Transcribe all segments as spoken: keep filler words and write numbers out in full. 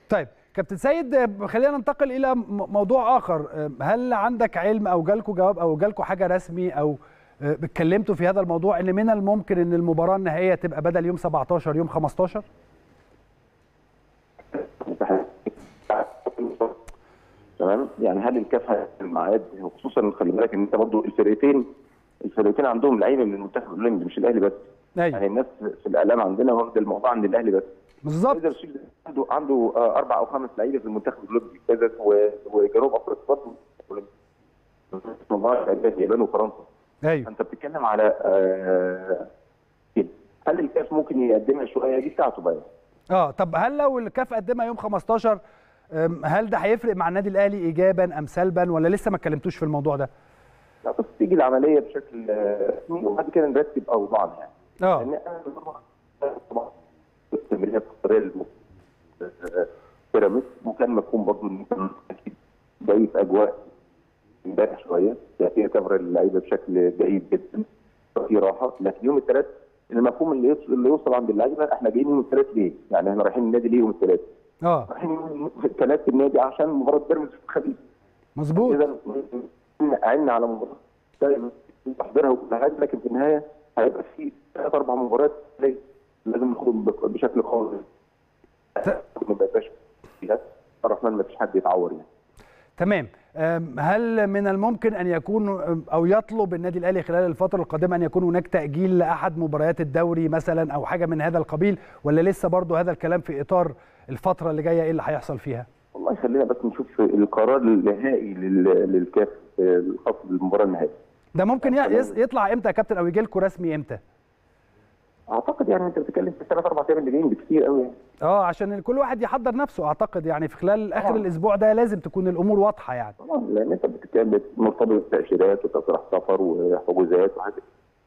طيب كابتن سيد، خلينا ننتقل الى موضوع اخر. هل عندك علم او جالكوا جواب او جالكوا حاجه رسمي او اتكلمتوا في هذا الموضوع ان من الممكن ان المباراه النهائيه تبقى بدل يوم سبعتاشر يوم خمستاشر؟ تمام. يعني هل الكاف هيعمل الميعاد؟ وخصوصا خلي بالك ان انت برضه الفرقتين الفرقتين عندهم لعيبه من المنتخب الاولمبي مش الاهلي بس. أيوة. يعني الناس في الاعلام عندنا واخد الموضوع عند الاهلي بس. بالظبط. عنده عنده اربع او خمس لعيبه في المنتخب الاولمبي كذا، وجنوب افريقيا برضه موضوع اليابان وفرنسا. ايوه. انت بتتكلم على آه هل الكاف ممكن يقدمها شويه؟ دي بتاعته بقى. اه طب هل لو الكاف قدمها يوم خمستاشر هل ده هيفرق مع النادي الاهلي ايجابا ام سلبا، ولا لسه ما اتكلمتوش في الموضوع ده؟ لا بس تيجي العمليه بشكل وبعد كده نرتب اوضاعنا يعني. اه لان انا طبعا التمرينات القصيره بيراميدز وكان مفهوم برضه ان كان اكيد جاي في اجواء امبارح شويه، يعني كفر اللعيبه بشكل جيد جدا في راحه، لكن يوم الثلاث المفهوم اللي يوصل اللي يوصل عند اللعيبه احنا جايين يوم الثلاث ليه؟ يعني احنا رايحين النادي ليه يوم الثلاث؟ اه رايحين يوم الثلاث النادي عشان مباراه بيراميدز في الخميس. مظبوط. اذا عنا على مباراه تحضيرها وكل حاجه، لكن في النهايه هيبقى في ثلاث اربع مباريات لازم ناخدهم بشكل خاص. ما يبقاش فيها الرحمن ما فيش حد يتعور يعني. تمام. هل من الممكن ان يكون او يطلب النادي الاهلي خلال الفتره القادمه ان يكون هناك تاجيل لاحد مباريات الدوري مثلا او حاجه من هذا القبيل، ولا لسه برضه هذا الكلام في اطار الفتره اللي جايه ايه اللي هيحصل فيها؟ والله خلينا بس نشوف القرار النهائي للكاف الخاص بالمباراه النهائيه. ده ممكن يطلع امتى يا كابتن او يجي لكم رسمي امتى؟ اعتقد يعني انت بتتكلم في ثلاث اربع ايام اللي جايين بكثير قوي يعني. اه عشان كل واحد يحضر نفسه، اعتقد يعني في خلال اخر آه. الاسبوع ده لازم تكون الامور واضحه يعني. طبعا لان انت بتتكلم مرتبط بتاشيرات وتصريح سفر وحجوزات وحاجات.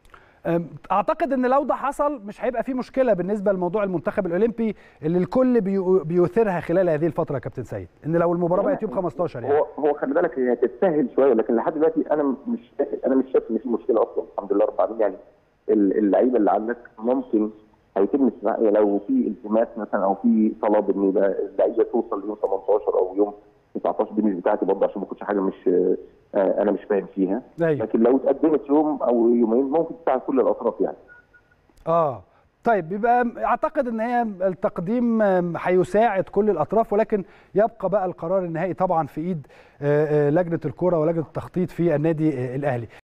اعتقد ان لو ده حصل مش هيبقى في مشكله بالنسبه لموضوع المنتخب الاولمبي اللي الكل بيثيرها خلال هذه الفتره يا كابتن سيد، ان لو المباراه بقت يوم خمستاشر يعني. هو هو خلي بالك هي تتسهل شويه، لكن لحد دلوقتي انا مش انا مش شايف ان في مشكله اصلا، الحمد لله رب العالمين. يعني اللعيبه اللي عندك ممكن هيتم استثناء لو في التماس مثلا او في طلب ان اللعيبه توصل يوم تمنتاشر او يوم تسعتاشر، دي مش بتاعتي برضه عشان ما كنتش حاجه مش انا مش فاهم فيها. أيوة. لكن لو اتقدمت يوم او يومين ممكن تساعد كل الاطراف يعني. اه طيب يبقى اعتقد ان هي التقديم هيساعد كل الاطراف، ولكن يبقى بقى القرار النهائي طبعا في ايد لجنه الكره ولجنه التخطيط في النادي الاهلي.